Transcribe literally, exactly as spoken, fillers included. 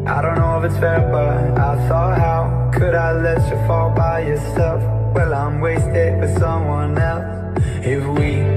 I don't know if it's fair, but I thought, how could I let you fall by yourself? Well, I'm wasted with someone else. If we